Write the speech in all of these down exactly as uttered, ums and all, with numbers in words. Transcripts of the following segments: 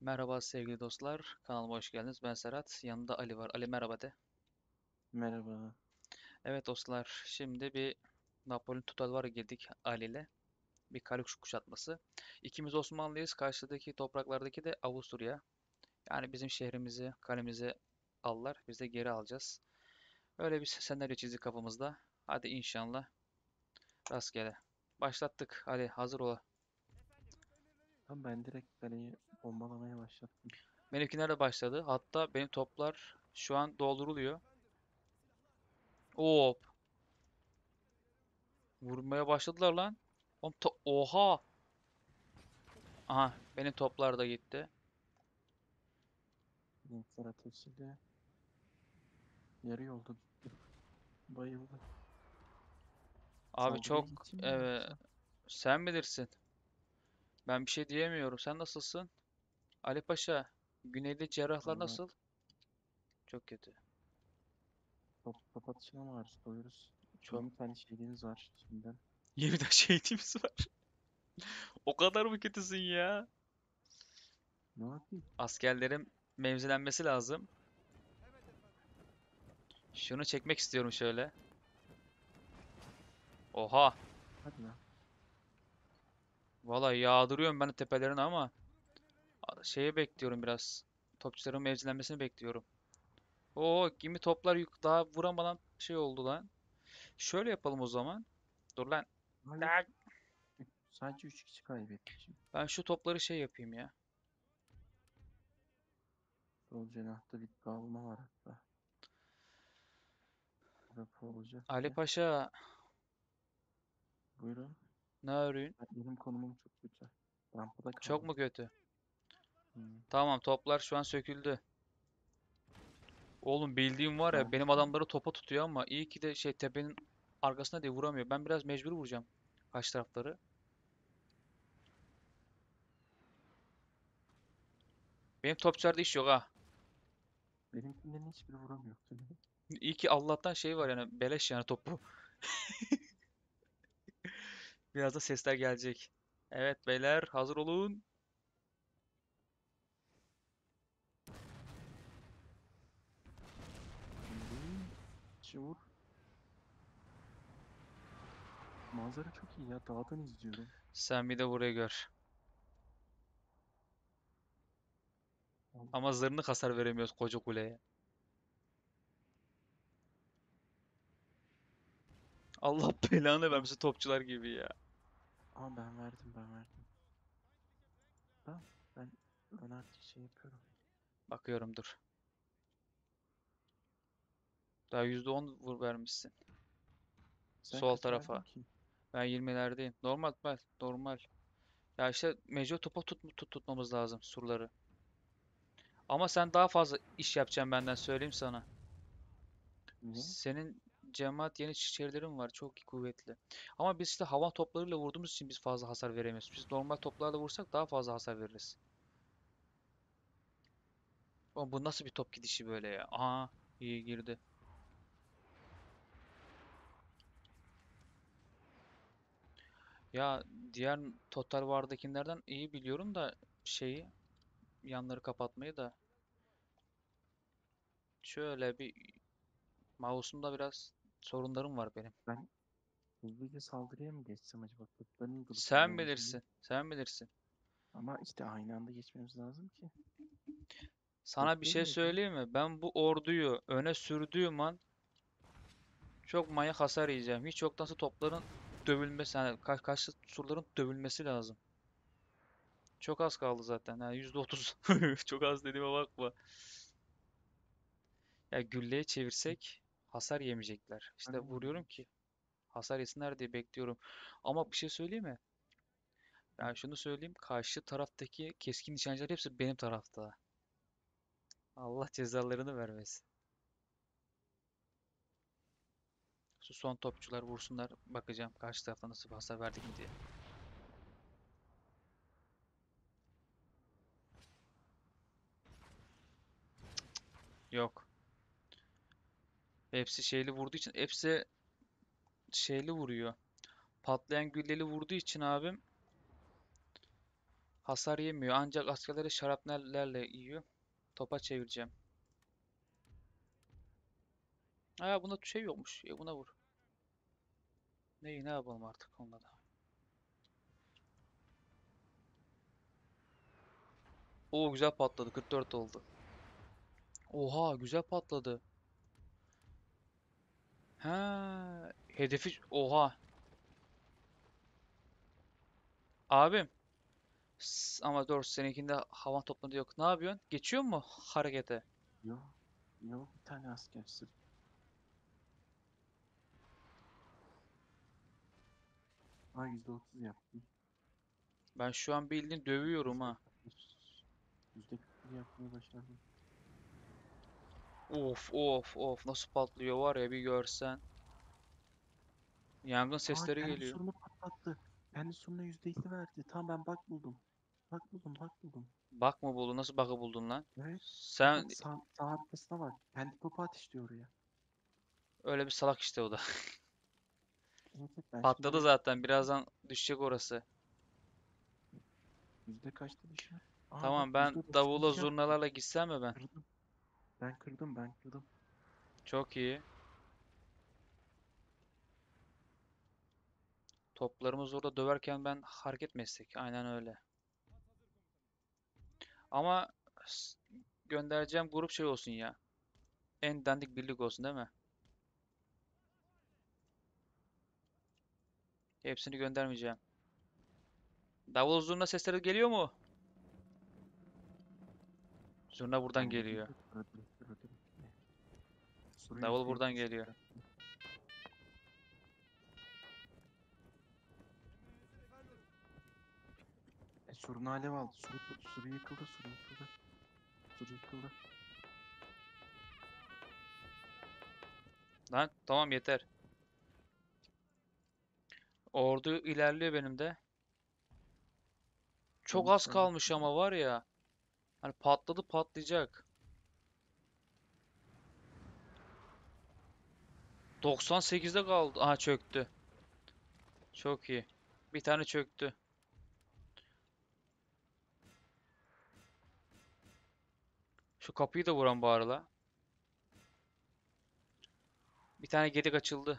Merhaba sevgili dostlar. Kanalıma hoş geldiniz. Ben Serhat. Yanında Ali var. Ali merhaba de. Merhaba. Evet dostlar. Şimdi bir Napolyon Total War'a girdik Ali ile. Bir kale kuşatması. İkimiz Osmanlıyız. Karşıdaki topraklardaki de Avusturya. Yani bizim şehrimizi, kalemizi alırlar. Biz de geri alacağız. Öyle bir senaryo çizdik kafamızda. Hadi inşallah rastgele. Başlattık. Ali hazır ol. Tam ben direkt kaleyi bombalamaya başlattım. Benimkiler de başladı. Hatta benim toplar şu an dolduruluyor. Oo, vurmaya başladılar lan. Oğlum to- Oha! Aha benim toplar da gitti. Linkler ateşiyle yarı yolda düştü. Bayıldı. Abi Saldırıya çok geçeyim mi eee, yoksa? sen bilirsin. Ben bir şey diyemiyorum. Sen nasılsın? Ali Paşa, güneyde cerrahlar Valla nasıl? Çok kötü. top, top atışına maruz kalıyoruz. Çok. yirmi tane şehrimiz var şimdiden. Yemin şehitimiz var. O kadar mı kötüsün ya? Ne yapayım? Askerlerim mevzilenmesi lazım. Şunu çekmek istiyorum şöyle. Oha! Hadi lan. Vallahi yağdırıyorum ben de tepelerine ama şeyi bekliyorum biraz. Topçuların mevzilenmesini bekliyorum. Oo, kimi toplar yük daha vuramadan şey oldu lan. Şöyle yapalım o zaman. Dur lan. Hayır. Lan! Üç- Sadece üç kişi kaybetmişim. Ben şu topları şey yapayım ya. Sol cenahta bir dağılma var hatta. Rapor olacak Ali ki. Paşa Buyurun. ne arıyorsun? Ben- Benim konumum çok kötü. Rampada Çok kaldım. mu kötü? Hmm. Tamam, toplar şu an söküldü. Oğlum bildiğim var ya, benim Neredesin? adamları topa tutuyor ama iyi ki de şey tepenin arkasına diye vuramıyor. Ben biraz mecbur vuracağım karşı tarafları. Benim topçularda iş yok ha. Benimkinden hiçbiri vuramıyor. İyi ki Allah'tan şey var yani, beleş yani topu. Biraz da sesler gelecek. Evet beyler, hazır olun. Şimdi şur. Manzara çok iyi ya. Dağdan izliyorum. Sen bir de burayı gör. Vallahi. Ama zırnık hasar veremiyoruz koca kuleye. Allah belanı Ah, vermesin topçular gibi ya. ama ben verdim ben verdim. Tamam. Ben ben artık şey yapıyorum. Bakıyorum dur. Daha yüzde on vur vermişsin. Sen Sol kaç verdin tarafa. ki? Ben yirmilerdeyim. Normal ben. Normal. Ya işte mecbur topa tut, tut tutmamız lazım surları. Ama sen daha fazla iş yapacaksın benden söyleyeyim sana. Niye? Senin cemaat yeni çiçeklerin var. Çok kuvvetli. Ama biz işte hava toplarıyla vurduğumuz için biz fazla hasar veremiyoruz. Biz normal toplarla vursak daha fazla hasar veririz. Oğlum bu nasıl bir top gidişi böyle ya? Aha, iyi girdi. Ya diğer Total War'dakilerden iyi biliyorum da şeyi, yanları kapatmayı da şöyle bir mouse'umda biraz sorunlarım var benim. Ben hızlıca saldırıya mı geçsem acaba? Kutların kılıfında Sen olacağım. bilirsin. Sen bilirsin. Ama işte aynı anda geçmemiz lazım ki. Sana bir şey Beklemiyoruz mu? söyleyeyim mi? Ben bu orduyu öne sürdüğüm an çok manyak hasar yiyeceğim. Hiç yoktansa topların dövülmesi, yani ka karşı surların dövülmesi lazım. Çok az kaldı zaten. Yani yüzde otuz. Çok az dediğime bakma. Ya gülleye çevirsek hasar yemeyecekler. İşte vuruyorum Aynen. ki hasar yesinler diye bekliyorum. Ama bir şey söyleyeyim mi? Hı. Yani şunu söyleyeyim. Karşı taraftaki keskin nişancılar hepsi benim tarafta. Allah cezalarını vermesin. Şu son topçular vursunlar. Bakacağım karşı tarafta nasıl bir hasar verdik mi diye. Yok. Hepsi şeyli vurduğu için hepsi şeyli vuruyor. Patlayan gülleli vurduğu için abim Hasar yemiyor ancak askerleri şarapnellerle yiyor. Topa çevireceğim. Aa bunda şey yokmuş. E, buna vur. Neyi ne yapalım artık onunla da. Oo güzel patladı. kırk dört oldu. Oha güzel patladı. Ha hedefi oha. Abim. S- Ama doğru seninkinde havan topladı yok. Ne yapıyorsun? Geçiyor mu harekete? Yok. Yok bir tane asker sırf. Ha yüzde otuz yaptım. Ben şu an bildiğin dövüyorum Yüzde ha. kırk beş. Yüzde kırk bir yapmayı başardım. Of of of nasıl patlıyor var ya bir görsen. Yangın Aa sesleri kendi geliyor. sorunu patlattı. Kendi sorununa yüzde iki verdi. Tamam ben bug buldum. Bug buldum bug buldum. Bak mı buldun? Nasıl bug'ı buldun lan? Evet. Bak Sen bak sağ, sağ arkasına bak. Kendi topu ateşliyor oraya. öyle bir salak işte o da. Evet, evet, ben şimdi Patladı oraya zaten. Birazdan düşecek orası. yüzde kaçta düşüyor? Aa bak Tamam ben yüzde doksan davula iki yaptı. zurnalarla gitsem mi ben? Kırdım. Ben kırdım ben kırdım. Çok iyi. Toplarımız orada döverken ben hareket mi etsek? Aynen öyle. Ama s- göndereceğim grup şey olsun ya. En dandik birlik olsun değil mi? Hepsini göndermeyeceğim. Davul zurna sesleri geliyor mu? Zurna buradan Bende geliyor. girdi. Öldürüm öldürüm. Soru Davul yüzde buradan yetmiş geliyor. yükseltti. E, sorunu alev aldı. Soru, soru yıkıldı. Soru yıkıldı. Soru yıkıldı. Lan tamam yeter. Ordu ilerliyor benim de. Ben Çok az yükseldim. kalmış ama var ya. Hani patladı patlayacak. doksan sekizde kaldı. Aha çöktü. Çok iyi. Bir tane çöktü. Şu kapıyı da vuran bari la. Bir tane gedik açıldı.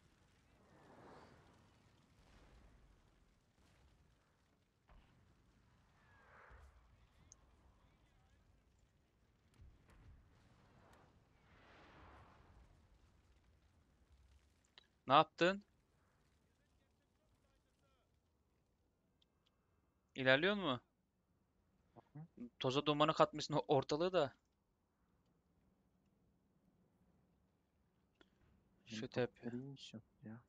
Ne yaptın? İlerliyor mu? Hı? Toza dumanı katmışsın ortalığı da. Şu tepe. Helikopter iyi iş yaptı ya.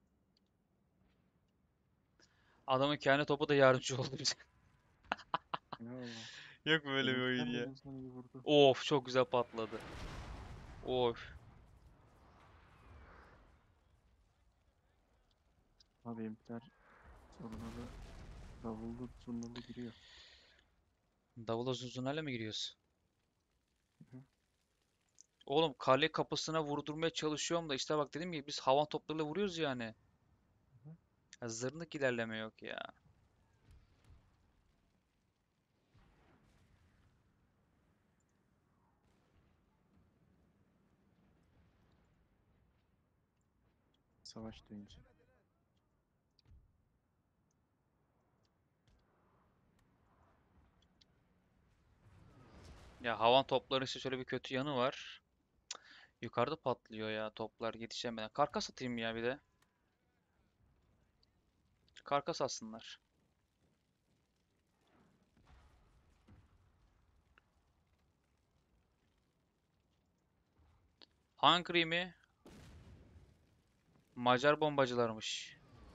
Adamın kendi topu da yardımcı oldu bize. Eyvallah. Yok mu böyle bir oyun Benimkiler de ya? en azından iyi vurdu. Of çok güzel patladı. Of. Abi benimkiler sorunları davullu zurnalı giriyor. Davula zuzunayla mı giriyoruz? Hı hı. Oğlum kale kapısına vurdurmaya çalışıyorum da işte bak dedim ki biz havan toplarıyla vuruyoruz yani. Hı hı. Ya zırnık ilerleme yok ya. Savaş dönünce. Ya havan topları işte şöyle bir kötü yanı var. Yukarıda patlıyor ya toplar yetişemeden. Karkas atayım ya bir de. Karkas atsınlar. Hungry mi? Macar bombacılarmış.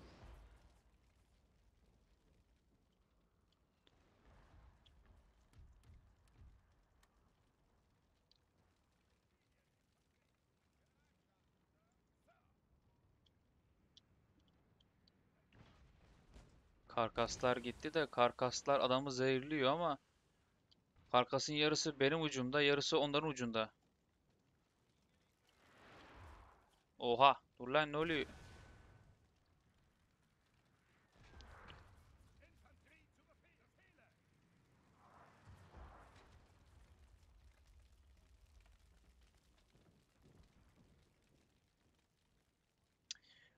Karkaslar gitti de karkaslar adamı zehirliyor ama karkasın yarısı benim ucumda, yarısı onların ucunda. Oha, dur lan ne oluyor?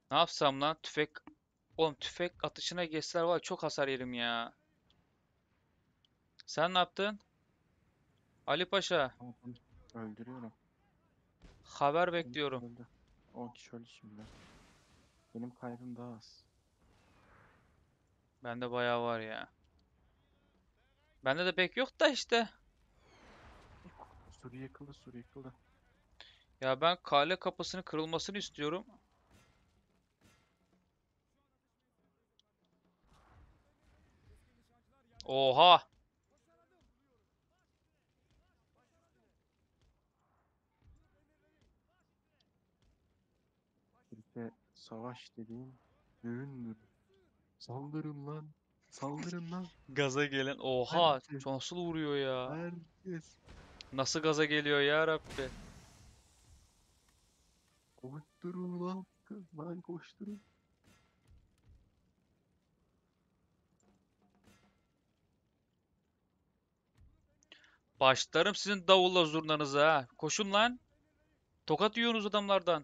Ne yapsam lan? Tüfek. Oğlum tüfek atışına geçseler var ya, çok hasar yerim ya. Sen ne yaptın? Ali Paşa. Tamam, tamam. Öldürüyorum. Haber on kişi bekliyorum. öldü. on kişi öldü şimdi. Benim kaybım daha az. Bende bayağı var ya. Bende de pek yok da işte. Suri yıkıldı, Suri yıkıldı. Ya ben kale kapısının kırılmasını istiyorum. Oha! Türkiye savaş dediğin düğündür. Saldırın lan. Saldırın lan. Gaza gelen. Oha! Herkes. Çok nasıl vuruyor ya? Herkes. Nasıl gaza geliyor ya Rabbi? Koşturun lan. Lan koşturun. Başlarım sizin davulla zurnanıza ha. Koşun lan. Tokat yiyorsunuz adamlardan.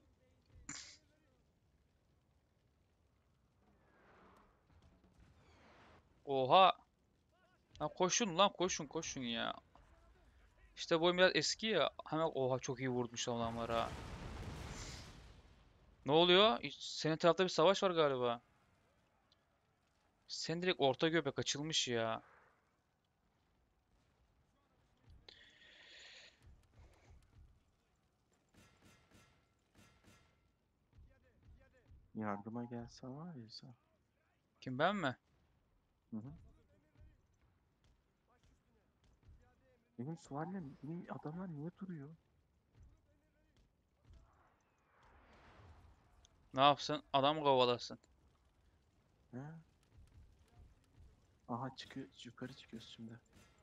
Oha! Lan koşun lan koşun koşun ya. İşte boyum biraz eski ya. Hemen oha çok iyi vurmuş adamlara. Ne oluyor? Senin tarafta bir savaş var galiba. Sen direkt orta göbek açılmış ya. Yardıma gelsen var ya sen. Kim ben mi? Hı hı. Benim süvariler, benim adamlar niye duruyor? Ne yapsın? Adam kovalasın. He? Aha çıkıyor, yukarı çıkıyoruz şimdi.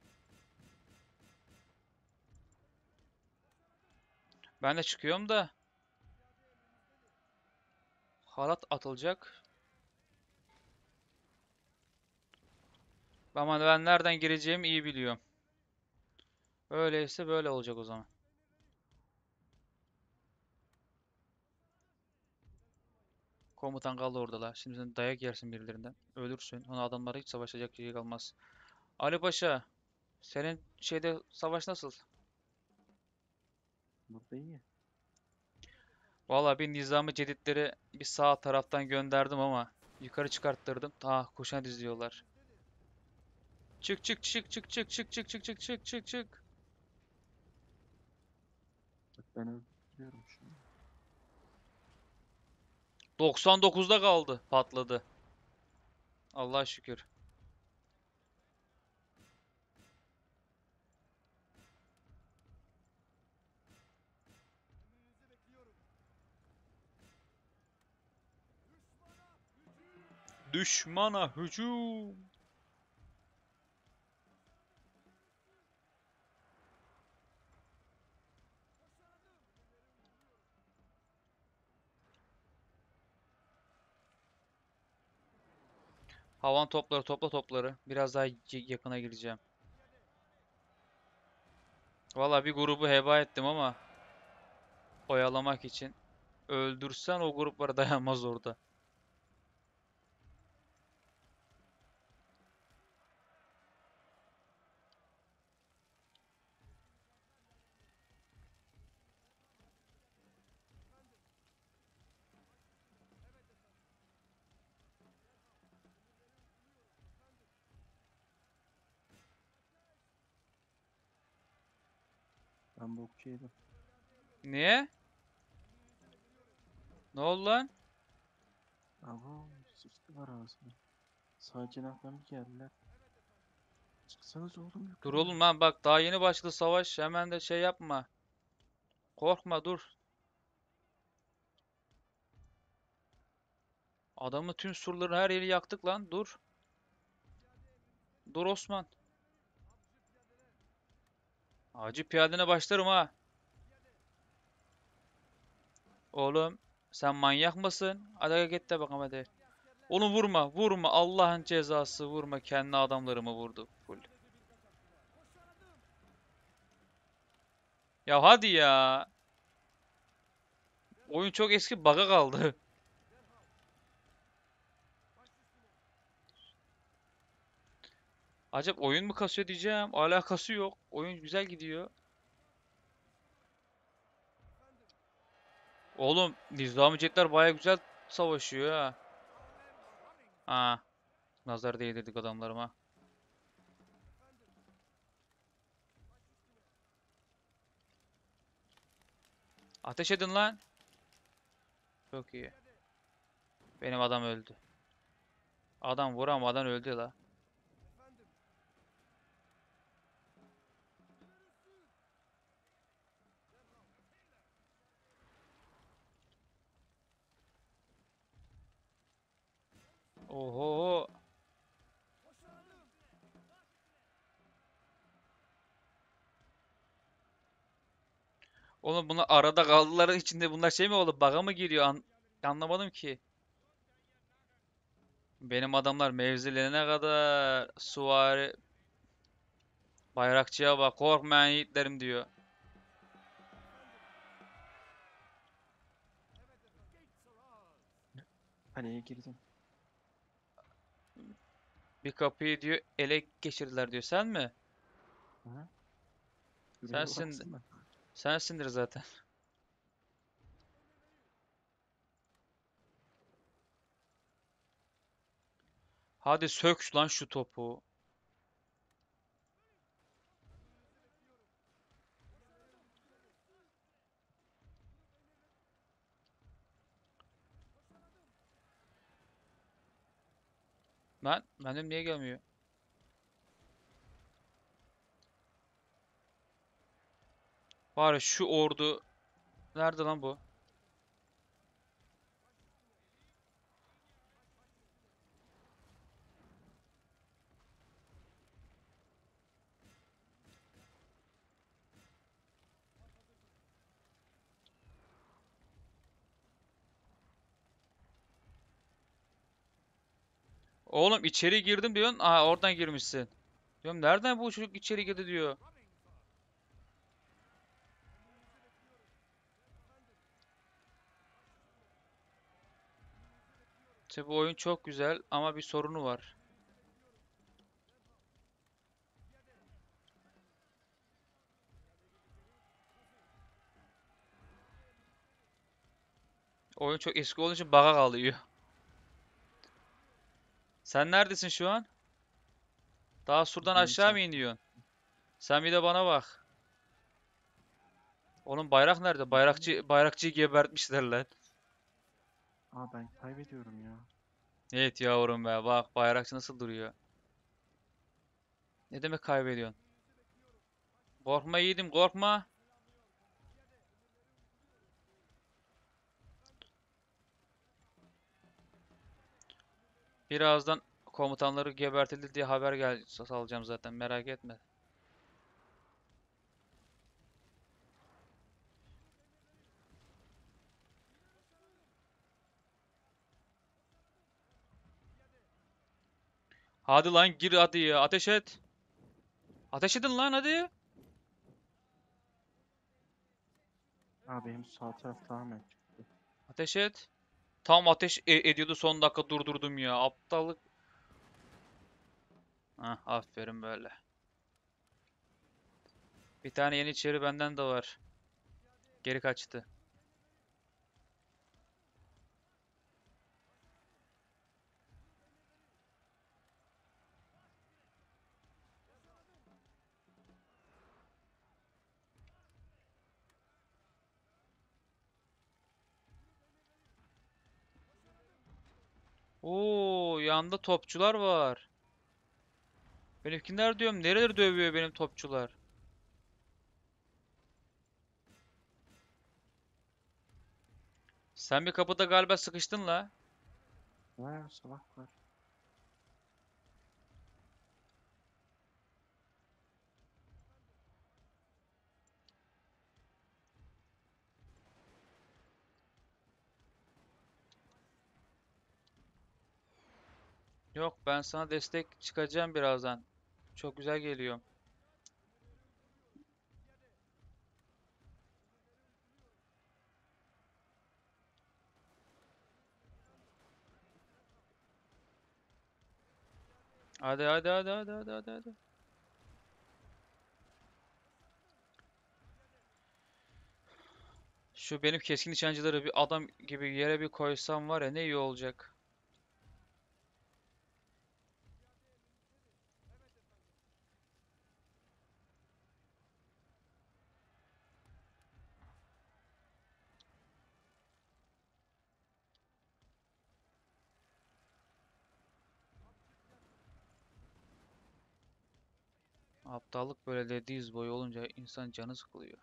Ben de çıkıyorum da. Halat atılacak. Ama ben nereden gireceğimi iyi biliyorum. Öyleyse böyle olacak o zaman. Komutan kaldı orada la. Şimdi sen dayak yersin birilerinden. Ölürsün. Ona adamlara hiç savaşacak şey kalmaz. Ali Paşa, senin şeyde savaş nasıl? Burada iyi. Valla bir nizami cedidleri bir sağ taraftan gönderdim ama yukarı çıkarttırdım. Ta koşan diziyorlar. Çık çık çık çık çık çık çık çık çık çık çık çık. Bak ben öldürüyorum şunu. doksan dokuzda kaldı. Patladı. Allah'a şükür. Düşmana hücum. Havan topları topla topları. Biraz daha y- yakına gireceğim. Valla bir grubu heba ettim ama oyalamak için. Öldürsen o gruplara dayanmaz orada. Ben bokçu yedim. Niye? Ne oldu lan? Abo sıçtılar ağzıma. Sağ cenahtan bir geldiler. Çıksanız oğlum Dur yukarı. oğlum lan bak daha yeni başladı savaş. Hemen de şey yapma. Korkma dur. Adamın tüm surları her yeri yaktık lan. Dur. Dur Osman. Acı piyadene başlarım ha. Oğlum sen manyak mısın? Hadi git de bakalım hadi. Onu vurma, vurma. Allah'ın cezası vurma. Kendi adamlarımı vurdu. Full. Ya hadi ya. Oyun çok eski bug'a kaldı. Acaba oyun mu kasıyor diyeceğim. Alakası yok. Oyun güzel gidiyor. Oğlum Nizami Jetler baya güzel savaşıyor ha. Ha, nazar değdirdik adamlarıma. Ateş edin lan. Çok iyi. Benim adam öldü. Adam vuramadan öldü la. Oho. Oğlum bunlar arada kaldılar içinde bunlar şey mi oldu? Baga mı giriyor? An- anlamadım ki. Benim adamlar mevzilerine kadar süvari bayrakçıya bak korkmayın yiğitlerim diyor. Kaleye girdim. Bir kapıyı diyor ele geçirdiler diyor. Sen mi? Aha. Göreve Sensin. baksana. Sensindir zaten. Hadi sök lan şu topu. Lan benim niye gelmiyor? Bari şu ordu nerede lan bu? Oğlum içeri girdim diyorsun. Aa oradan girmişsin. Diyorum nereden bu çocuk içeri girdi diyor. İşte bu oyun çok güzel ama bir sorunu var. Oyun çok eski olduğu için bug'a kalıyor. Sen neredesin şu an? Daha surdan Benim aşağı sağ mı iniyorsun? tarafım. Sen bir de bana bak. Oğlum bayrak nerede? Bayrakçı bayrakçıyı gebertmişler lan. Aa ben kaybediyorum ya. Evet yavrum be bak bayrakçı nasıl duruyor. Ne demek kaybediyorsun? Korkma yiğidim korkma. Birazdan komutanları gebertildi diye haber gel salacağım zaten merak etme. Hadi lan gir hadi ya ateş et. Ateş edin lan hadi. Aa benim sağ taraf tamamen çıktı. Ateş et. Tam ateş e- ediyordu son dakika durdurdum ya. Aptallık. Hah aferin böyle. Bir tane yeniçeri benden de var. Geri kaçtı. Oo yanda topçular var. Benimkiler diyorum nereleri dövüyor benim topçular. Sen bir kapıda galiba sıkıştın la. Bayağı salak var. Yok ben sana destek çıkacağım birazdan. Çok güzel geliyor. Hadi hadi hadi hadi hadi hadi hadi. Şu benim keskin nişancıları bir adam gibi yere bir koysam var ya ne iyi olacak. Aptallık böyle dediğiz boyu olunca insan canı sıkılıyor.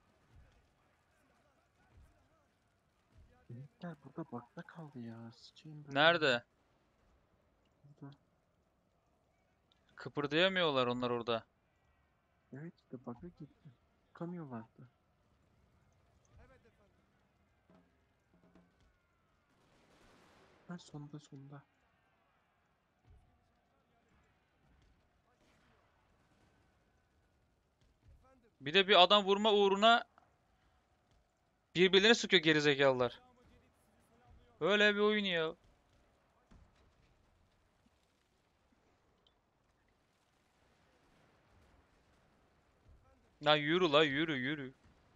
Benimkiler burada bakta kaldı ya. Sıçayım böyle ya. Nerede? Burada. Kıpırdayamıyorlar onlar orada. Evet işte bug'a gitti. Çıkamıyorlardı. Ha sonda sonda. Bir de bir adam vurma uğruna birbirlerine sıkıyor gerizekalılar. Öyle bir oyun ya. La yürü la yürü yürü.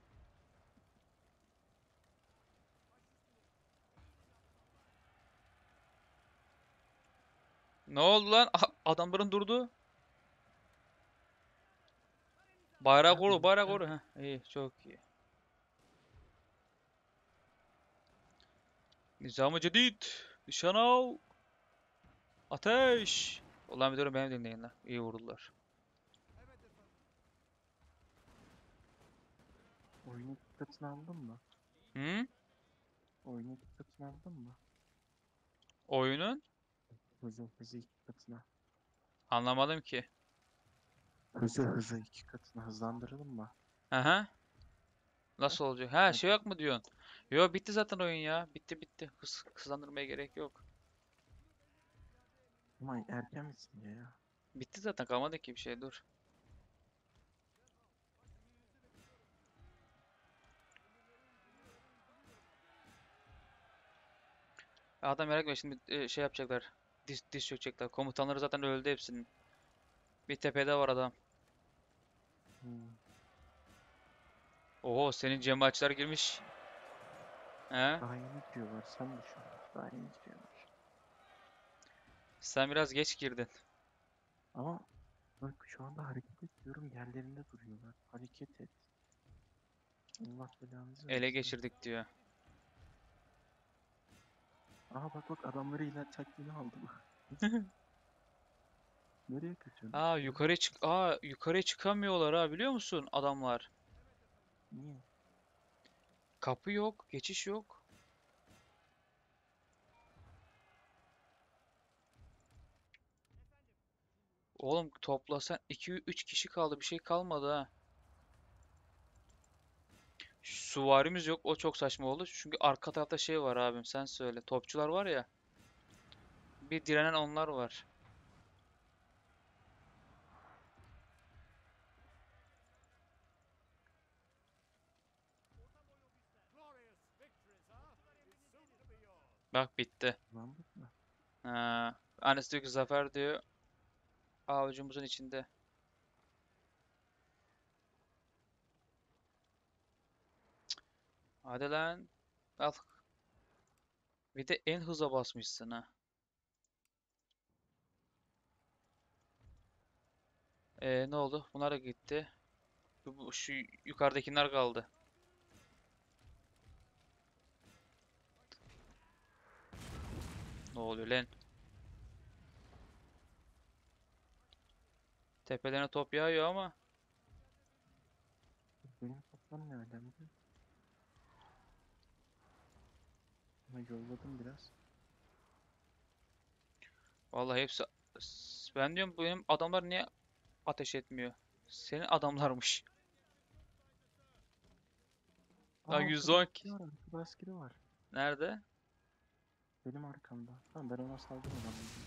Ne oldu lan? Aha, adamların durdu. Bayrağı Ha koru, bayrağı benimkiler. koru. Heh, iyi, çok iyi. Nizam-ı Cedid. Nişan al. Ateş. Ulan bir durun beni dinleyin lan. İyi vurdular. Oyunu iki katını aldın mı? Hı? Oyunu iki katını aldın mı? Oyunun? Hızı hızı iki katına. Anlamadım ki. Hızı hızı iki katına hızlandıralım mı? Aha. Heh, Nasıl olacak? Ha şey hadi. yok mu diyorsun? Yo bitti zaten oyun ya. Bitti bitti. Hız, hızlandırmaya gerek yok. Ama erken misin ya ya? Bitti zaten kalmadı ki bir şey dur. Adam merak etme şimdi e, şey yapacaklar. Diz, diz çökecekler. Komutanları zaten öldü hepsinin. Bir tepede var adam. Hmm. Oho senin cemaatçiler girmiş. He? Daha yeni giriyorlar sen düşün. Daha yeni giriyorlar. Sen biraz geç girdin. Ama bak şu anda hareket ediyorum yerlerinde duruyorlar. Hareket et. Allah belanızı Ele versin. geçirdik diyor. Aha bak bak adamları ilan taktiğini aldım. Nereye Aa kaçıyorsunuz ya? yukarı çık Aa yukarıya çıkamıyorlar ha biliyor musun adamlar? Niye? Kapı yok, geçiş yok. Oğlum toplasan iki üç kişi kaldı. Bir şey kalmadı ha. Süvarimiz yok. O çok saçma oldu. Çünkü arka tarafta şey var abim. Sen söyle. Topçular var ya. Bir direnen onlar var. Bak bitti. Kullandık mı? Ha. Annesi diyor ki Zafer diyor. Avucumuzun içinde. Hadi lan. Al. Bir de en hıza basmışsın ha. Ee, ne oldu? Bunlar da gitti. Bu, bu- şu yukarıdakiler kaldı. Ne oluyor lan? Tepelerine top yağıyor ama. Benim toplam ne alemde? Ama yolladım biraz. Vallahi hepsi. S- Ben diyorum benim adamlar niye ateş etmiyor? Senin adamlarmış. Lan Aa arkada yüz on askeri ki. var arkada askeri var. Nerede? Benim arkamda. Tamam ben ona saldım adamı.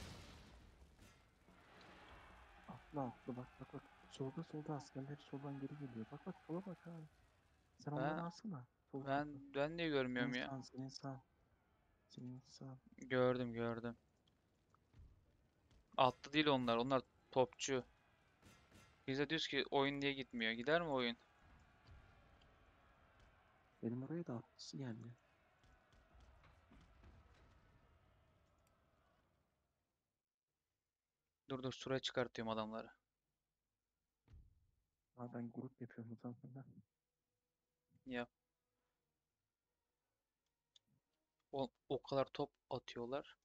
Atla atla bak bak bak. Solda solda askerleri soldan geri geliyor. Bak bak sola bak abi. Sen onları Ben alsana. Sol tarafı. ben ben niye Senin görmüyorum ya? sağ senin sağ. Senin sağ. Gördüm gördüm. Atlı değil onlar. Onlar topçu. Biz de diyoruz ki oyun niye gitmiyor? Gider mi oyun? Benim oraya da atlısı geldi. Dur dur suraya çıkartıyorum adamları. Aa, ben grup yapıyorum o zaman. Ya o, o kadar top atıyorlar.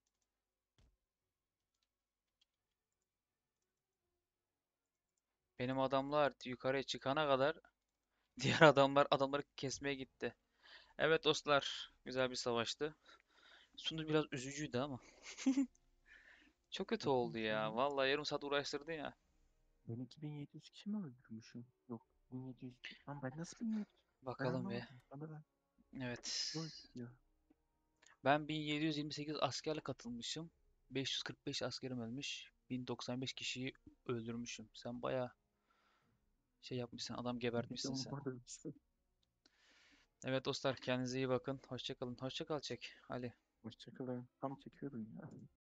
Benim adamlar yukarıya çıkana kadar diğer adamlar adamları kesmeye gitti. Evet dostlar, güzel bir savaştı. Sonu biraz üzücüydü ama çok kötü Bakayım oldu ya. şimdi. Vallahi yarım saat uğraştırdı ya. Ben iki bin yedi yüz kişi mi öldürmüşüm? Yok. bin yedi yüz. Lan ben nasıl bin yedi yüz? Ben Bakalım bir. anlamadım. Bana ben Evet. rol diyor. Ben bin yedi yüz yirmi sekiz askerle katılmışım. beş yüz kırk beş askerim ölmüş. bin doksan beş kişiyi öldürmüşüm. Sen bayağı şey yapmışsın, adam Bir de gebertmişsin onu sen. bana ölmüşsün. Evet dostlar, kendinize iyi bakın. Hoşça kalın. Hoşça kal Çek. Ali. Hoşçakalın. Tam çekiyordum ya.